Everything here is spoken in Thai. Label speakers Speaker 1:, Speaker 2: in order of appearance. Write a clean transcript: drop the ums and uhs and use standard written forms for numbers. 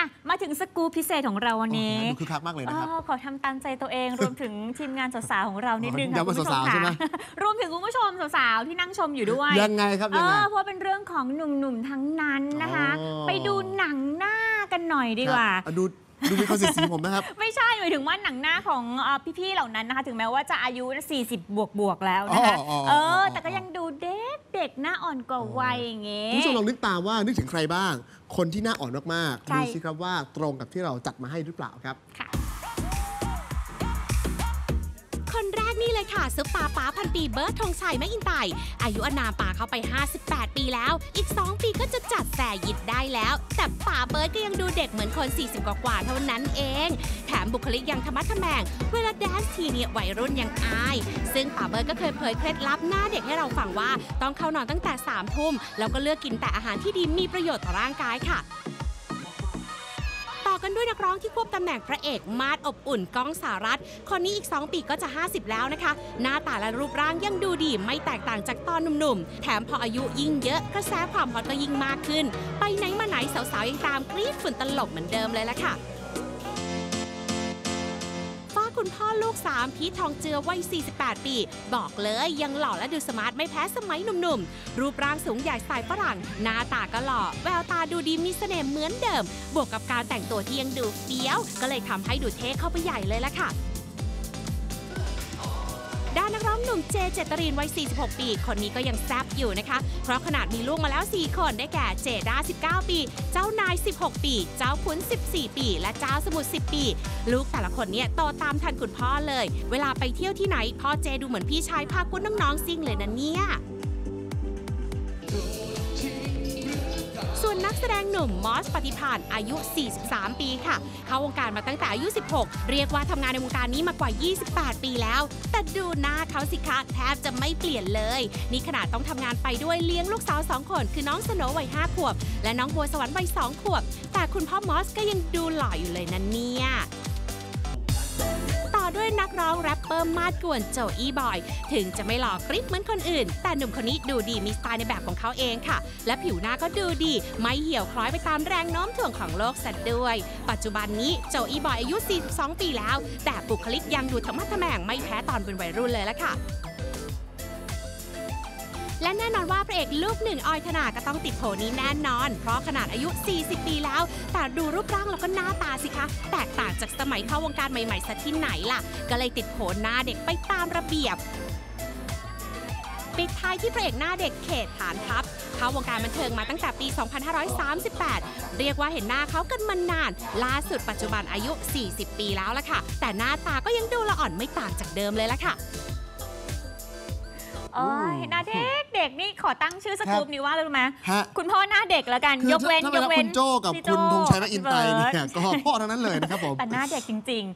Speaker 1: มาถึงสกู๊ปพิเศษของเราวันนี้
Speaker 2: ดูคึกคักมากเลยนะครับ
Speaker 1: ขอทำตามใจตัวเองรวมถึงทีมงานสาวๆของเรานิดนึงค่ะคุณผู้ชมค่ะรวมถึงคุณผู้ชมสาวๆที่นั่งชมอยู่ด้วย
Speaker 2: ยังไงครับยังไง
Speaker 1: เพราะเป็นเรื่องของหนุ่มๆทั้งนั้นนะคะไปดูหนังหน้ากันหน่อยดีกว่า
Speaker 2: ดูมีความสีผมนะครับ
Speaker 1: ไม่ใช่หมายถึงว่าหนังหน้าของพี่ๆเหล่านั้นนะคะถึงแม้ว่าจะอายุ40บวกแล้วนะคะแต่ก็ยังดูเด็กหน้าอ่อนกว่าวัยอย่างเงี้ย
Speaker 2: คุณผู้ชมลองนึกตามว่านึกถึงใครบ้างคนที่หน้าอ่อนมากๆดูสิครับว่าตรงกับที่เราจัดมาให้หรือเปล่าครับ
Speaker 3: คนแรกนี่เลยค่ะซุปตาป๋าพันปีเบิร์ดธงชัยแมคอินไตร์อายุอานามป๋าเข้าไป58ปีแล้วอีก2ปีก็จะจัดแสยิดได้แล้วแต่ป๋าเบิร์ดก็ยังดูเด็กเหมือนคน40กว่าเท่านั้นเองแถมบุคลิกยังธรรมะทแมงเวลาแดนซ์ทีเนี่ยวัยรุ่นยังอายซึ่งป๋าเบิร์ดก็เคยเผยเคล็ดลับหน้าเด็กให้เราฟังว่าต้องเข้านอนตั้งแต่3 ทุ่มแล้วก็เลือกกินแต่อาหารที่ดีมีประโยชน์ต่อร่างกายค่ะต่อกันด้วยนักร้องที่ควบตำแหน่งพระเอกมาดอบอุ่นก้องสหรัฐคนนี้อีก2 ปีก็จะ50แล้วนะคะหน้าตาและรูปร่างยังดูดีไม่แตกต่างจากตอนหนุ่มๆแถมพออายุยิ่งเยอะกระแสความฮอตก็ยิ่งมากขึ้นไปไหนมาไหนสาวๆยังตามกรี๊ดฝุ่นตลบเหมือนเดิมเลยละค่ะคุณพ่อลูก3พีททองเจือวัย48ปีบอกเลยยังหล่อและดูสมาร์ทไม่แพ้สมัยหนุ่มๆรูปร่างสูงใหญ่สไตล์ฝรั่งหน้าตาก็หล่อแววตาดูดีมีเสน่ห์เหมือนเดิมบวกกับการแต่งตัวที่ยังดูเฟี้ยวก็เลยทำให้ดูเท่เข้าไปใหญ่เลยละค่ะด้านนักร้องหนุ่มเจเจตรินวัย46ปีคนนี้ก็ยังแซ่บอยู่นะคะเพราะขนาดมีลูกมาแล้ว4 คนได้แก่เจด้า19ปีเจ้านาย16ปีเจ้าขุน14ปีและเจ้าสมุทร10ปีลูกแต่ละคนเนี่ยโตตามทันคุณพ่อเลยเวลาไปเที่ยวที่ไหนพ่อเจดูเหมือนพี่ชายพาคุณน้องๆซิ่งเลยนะเนี่ยส่วนนักแสดงหนุ่มมอสปฏิภาณอายุ43ปีค่ะเข้าวงการมาตั้งแต่อายุ16เรียกว่าทำงานในวงการนี้มากว่า28ปีแล้วแต่ดูหน้าเขาสิคะแทบจะไม่เปลี่ยนเลยนี่ขนาดต้องทำงานไปด้วยเลี้ยงลูกสาว2 คนคือน้องสโนวัย5 ขวบและน้องบัวสวรรค์วัย2 ขวบแต่คุณพ่อมอสก็ยังดูหล่ออยู่เลยนะเนี่ยด้วยนักร้องแรปเปอร์มาดกวนโจอี้บอยถึงจะไม่หล่อกริ๊บเหมือนคนอื่นแต่หนุ่มคนนี้ดูดีมีสไตล์ในแบบของเขาเองค่ะและผิวหน้าก็ดูดีไม่เหี่ยวคล้อยไปตามแรงโน้มถ่วงของโลกซะด้วยปัจจุบันนี้โจอี้บอยอายุ42ปีแล้วแต่บุคลิกยังดูธรรมะทแมงไม่แพ้ตอนเป็นวัยรุ่นเลยละค่ะและแน่นอนว่าพระเอกลูก1ออยธนาก็ต้องติดโผนี้แน่นอนเพราะขนาดอายุ40ปีแล้วแต่ดูรูปร่างแล้วก็หน้าตาสิคะแตกต่างจากสมัยเข้าวงการใหม่ๆซะที่ไหนล่ะก็เลยติดโผหน้าเด็กไปตามระเบียบปิดท้ายที่พระเอกหน้าเด็กเขตฐานทัพเข้าวงการบันเทิงมาตั้งแต่ปี 2538 เรียกว่าเห็นหน้าเขากันมานานล่าสุดปัจจุบันอายุ40ปีแล้วล่ะค่ะแต่หน้าตาก็ยังดูละอ่อนไม่ต่างจากเดิมเลยล่ะค่ะ
Speaker 1: หน้าเด็กนี่ขอตั้งชื่อสกู๊ปนี้ว่าอะไรรู้ไหมคุณพ่อหน้าเด็กแล้วกันยกเว้น
Speaker 2: คุณโจ้กับคุณธงชัยแมคอินไตร์เนี่ยก็พ่อทั้งนั้นเลยนะครับผม
Speaker 1: แต่หน้าเด็กจริงๆ